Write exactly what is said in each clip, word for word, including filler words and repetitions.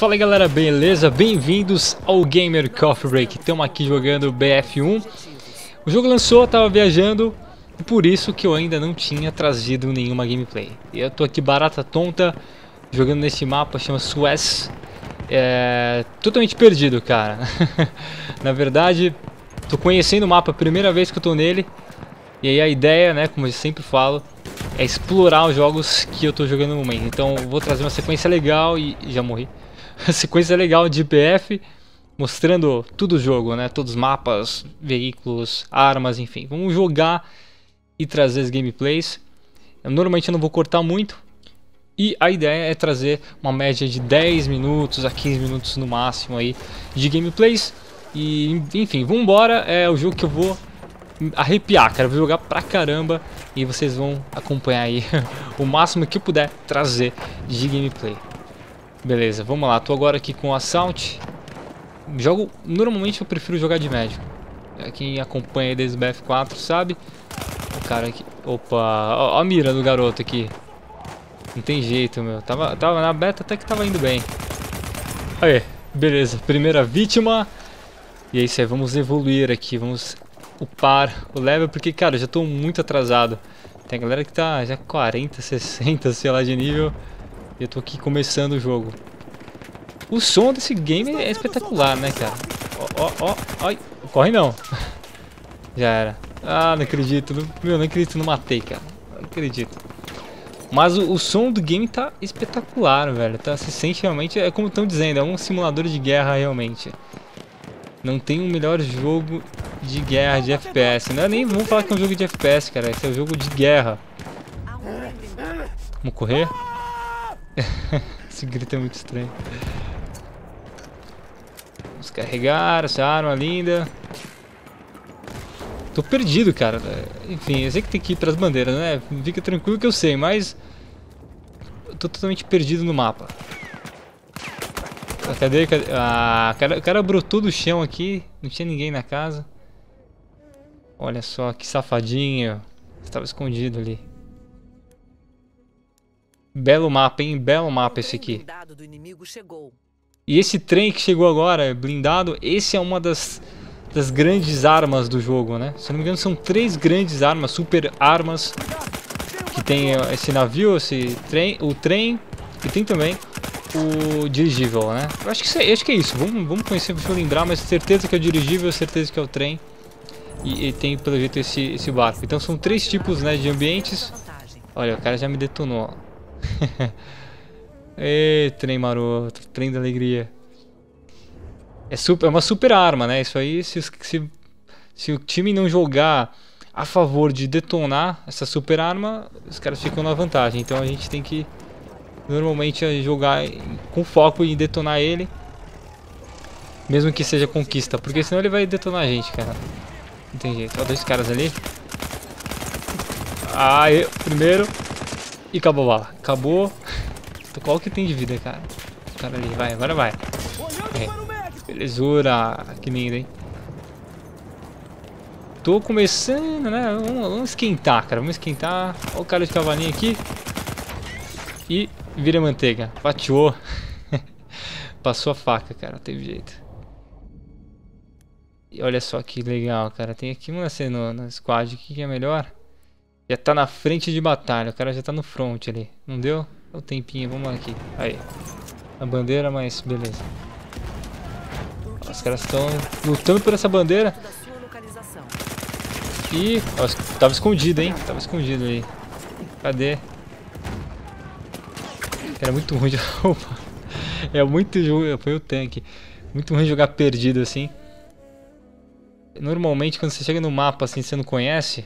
Fala aí galera, beleza? Bem-vindos ao Gamer Coffee Break. Estamos aqui jogando B F um. O jogo lançou, eu tava viajando, e por isso que eu ainda não tinha trazido nenhuma gameplay. E eu tô aqui barata tonta, jogando nesse mapa, chama Suez. É... totalmente perdido, cara. Na verdade, tô conhecendo o mapa, primeira vez que eu tô nele. E aí a ideia, né, como eu sempre falo, é explorar os jogos que eu tô jogando no momento. Então eu vou trazer uma sequência legal e já morri. Sequência legal de B F, mostrando tudo o jogo, né? Todos os mapas, veículos, armas, enfim. Vamos jogar e trazer as gameplays. Eu, normalmente eu não vou cortar muito. E a ideia é trazer uma média de dez minutos a quinze minutos no máximo aí de gameplays. E enfim, vambora. É o jogo que eu vou arrepiar, cara. Eu vou jogar pra caramba e vocês vão acompanhar aí o máximo que eu puder trazer de gameplay. Beleza, vamos lá. Tô agora aqui com o Assault. Jogo, normalmente eu prefiro jogar de médico. Quem acompanha desde o B F quatro sabe. O cara aqui, opa, ó, ó a mira do garoto aqui. Não tem jeito, meu. Tava, tava na beta até que tava indo bem. Aí, beleza, primeira vítima. E é isso aí, vamos evoluir aqui, vamos upar o level, porque, cara, eu já tô muito atrasado. Tem galera que tá já quarenta, sessenta, sei lá, de nível. E eu tô aqui começando o jogo. O som desse game é espetacular, né, cara? Ó, ó, ó, ai, corre não. Já era. Ah, não acredito, não, meu, não acredito, não matei, cara. Não acredito. Mas o, o som do game tá espetacular, velho. Tá, se sente realmente, é como estão dizendo, é um simulador de guerra realmente. Não tem um melhor jogo de guerra de F P S. Não é nem, vamos falar que é um jogo de F P S, cara. Esse é um jogo de guerra. Vamos correr? Esse grito é muito estranho. Vamos carregar essa arma linda. Tô perdido, cara. Enfim, eu sei que tem que ir pras bandeiras, né? Fica tranquilo que eu sei, mas eu tô totalmente perdido no mapa. Cadê? Cadê? Ah, o cara, o cara brotou do chão aqui. Não tinha ninguém na casa. Olha só, que safadinho. Estava escondido ali. Belo mapa, hein? Belo mapa esse aqui. E esse trem que chegou agora, blindado, esse é uma das, das grandes armas do jogo, né? Se eu não me engano, são três grandes armas, super armas. Que tem esse navio, esse trem, o trem, e tem também o dirigível, né? Eu acho que, isso é, acho que é isso. Vamos, vamos conhecer, deixa eu lembrar, mas certeza que é o dirigível, certeza que é o trem. E, e tem, pelo jeito, esse, esse barco. Então são três tipos, né, de ambientes. Olha, o cara já me detonou. Ê, trem maroto, trem da alegria. É, super, é uma super arma, né? Isso aí, se, se, se o time não jogar a favor de detonar essa super arma, os caras ficam na vantagem. Então a gente tem que normalmente jogar com foco em detonar ele, mesmo que seja conquista, porque senão ele vai detonar a gente, cara. Não tem jeito. Ó, dois caras ali. Aê, primeiro. E acabou a bala. Acabou. Qual que tem de vida, cara? O cara ali, vai, agora vai. É. Belezura. Que lindo, hein? Tô começando, né? Vamos, vamos esquentar, cara. Vamos esquentar. Olha o cara de cavalinho aqui. E vira manteiga. Fatiou. Passou a faca, cara. Não teve jeito. E olha só que legal, cara. Tem aqui, vamos nascer no, no squad. O que é melhor? Já tá na frente de batalha. O cara já tá no front ali. Não deu? Dá um tempinho. Vamos lá aqui. Aí. A bandeira, mas beleza. Os caras estão lutando por essa bandeira. E... ó, tava escondido, hein? Tava escondido aí. Cadê? Era muito ruim de... Opa. É muito ruim. Foi o tanque. Muito ruim jogar perdido assim. Normalmente quando você chega no mapa assim, você não conhece,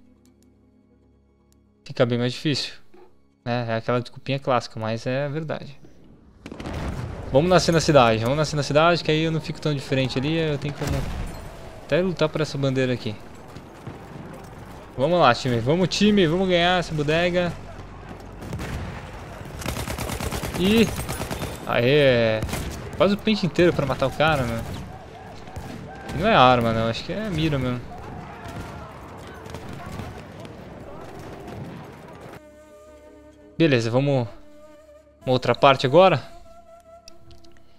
fica bem mais difícil, né? É aquela desculpinha clássica, mas é verdade. Vamos nascer na cidade, vamos nascer na cidade, que aí eu não fico tão diferente ali. Eu tenho como até lutar por essa bandeira aqui. Vamos lá, time, vamos time, vamos ganhar essa bodega. E... aê, quase o pente inteiro pra matar o cara, meu. Não é arma, não. Acho que é mira mesmo. Beleza, vamos... uma outra parte agora.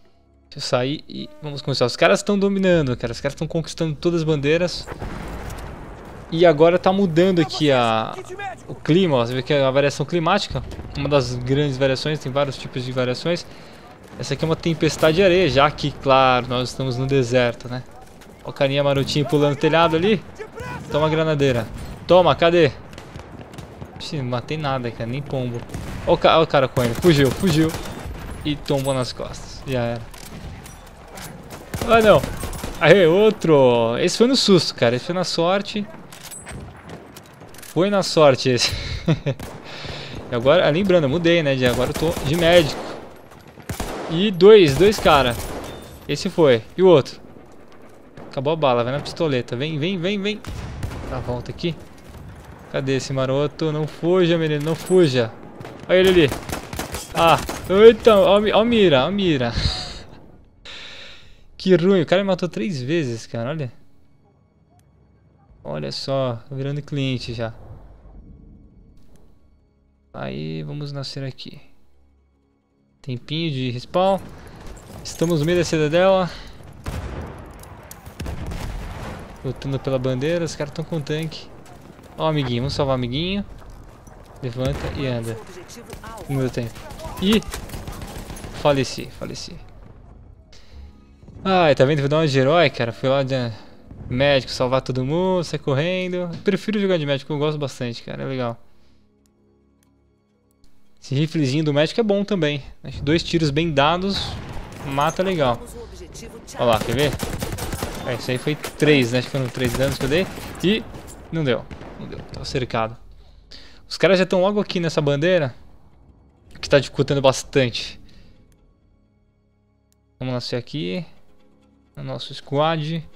Deixa eu sair e vamos começar. Os caras estão dominando, cara. Os caras estão conquistando todas as bandeiras. E agora tá mudando aqui a, o clima, ó. Você vê que é a variação climática, uma das grandes variações, tem vários tipos de variações. Essa aqui é uma tempestade de areia, já que, claro, nós estamos no deserto, né? Ó o carinha marotinho pulando o telhado ali. Toma a granadeira. Toma, cadê? Ixi, não matei nada, cara, nem pombo. Ó o, ca ó o cara correndo, fugiu, fugiu. E tombou nas costas, já era. Ah, não. Aê, outro. Esse foi no susto, cara, esse foi na sorte. Foi na sorte esse. E agora, lembrando, eu mudei, né? De agora eu tô de médico. E dois, dois cara. Esse foi. E o outro? Acabou a bala, vai na pistoleta. Vem, vem, vem, vem. Dá a volta aqui. Cadê esse maroto? Não fuja, menino, não fuja. Olha ele ali. Ah, então, ó, ó a mira, ó a mira. Que ruim, o cara me matou três vezes, cara, olha. Olha só, virando cliente já. Aí, vamos nascer aqui. Tempinho de respawn. Estamos no meio da cidadela. Lutando pela bandeira, os caras estão com tanque. Ó, amiguinho, vamos salvar o amiguinho. Levanta e anda. No meu tempo. Ih! Faleci, faleci. Ai, tá vendo? Vou dar uma de herói, cara. Fui lá de médico, salvar todo mundo, sair correndo. Eu prefiro jogar de médico, eu gosto bastante, cara. É legal. Esse riflezinho do médico é bom também. Dois tiros bem dados, mata legal. Olha lá, quer ver? É, isso aí foi três, né? Acho que foram três danos que eu dei. E não deu, não deu, tava cercado. Os caras já estão logo aqui nessa bandeira, que tá dificultando bastante. Vamos nascer aqui no nosso squad.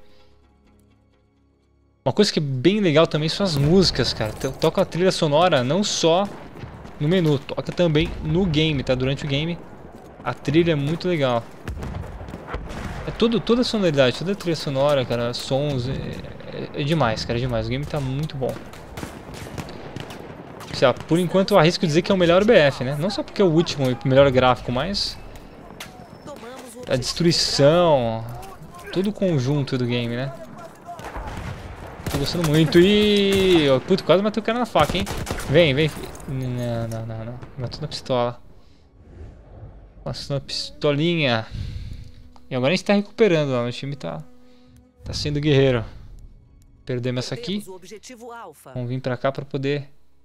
Uma coisa que é bem legal também são as músicas, cara. Toca a trilha sonora não só no menu, toca também no game, tá? Durante o game a trilha é muito legal. É tudo, toda a sonoridade, toda a trilha sonora, cara, sons, é, é, é demais, cara, é demais. O game tá muito bom. Sei lá, por enquanto eu arrisco dizer que é o melhor B F, né? Não só porque é o último e o melhor gráfico, mas a destruição, todo o conjunto do game, né? Tô gostando muito. E puto, quase matei o cara na faca, hein? Vem, vem. Não, não, não, não. Matou na pistola. Passou na pistolinha. E agora a gente tá recuperando lá. O time tá, tá sendo guerreiro. Perdemos essa aqui. Vamos vir pra cá pra poder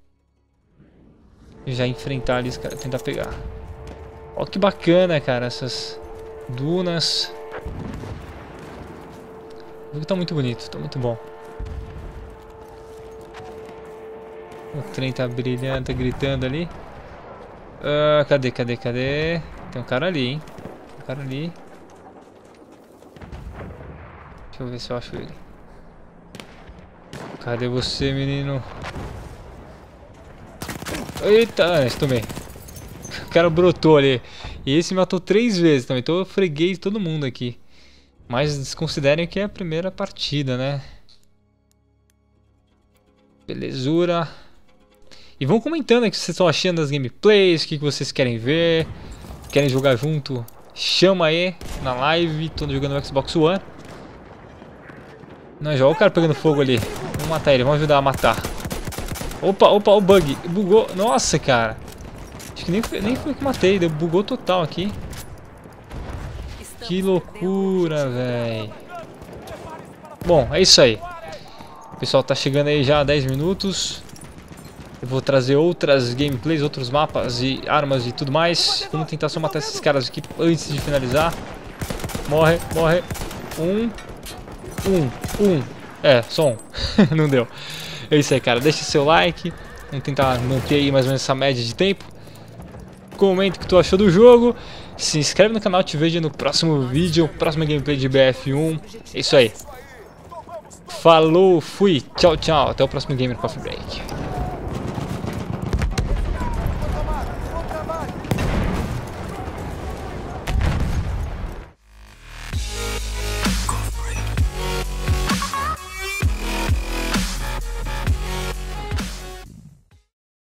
já enfrentar ali os caras, tentar pegar. Olha que bacana, cara, essas dunas. O jogo tá muito bonito, tá muito bom. O trem tá brilhando, tá gritando ali. Ah, cadê, cadê, cadê? Tem um cara ali, hein? Tem um cara ali. Deixa eu ver se eu acho ele. Cadê você, menino? Eita, tomei. O cara brotou ali. E esse me matou três vezes também. Então eu freguei todo mundo aqui. Mas desconsiderem que é a primeira partida, né? Belezura. E vão comentando aí o que vocês estão achando das gameplays, o que vocês querem ver. Querem jogar junto? Chama aí na live. Tô jogando no Xbox One. Não, já olha o cara pegando fogo ali. Vamos matar ele, vamos ajudar a matar. Opa, opa, o bug. Bugou. Nossa, cara. Acho que nem foi, nem foi que matei. Deu, bugou total aqui. Que loucura, velho. Bom, é isso aí. O pessoal tá chegando aí já há dez minutos. Eu vou trazer outras gameplays, outros mapas e armas e tudo mais. Vamos tentar só matar esses caras aqui antes de finalizar. Morre, morre. Um. Um, um. É, só um. Não deu. É isso aí, cara. Deixa seu like. Vamos tentar manter aí mais ou menos essa média de tempo. Comenta o que tu achou do jogo. Se inscreve no canal. Te vejo no próximo vídeo. Próxima gameplay de B F um. É isso aí. Falou, fui. Tchau, tchau. Até o próximo Gamer Coffee Break.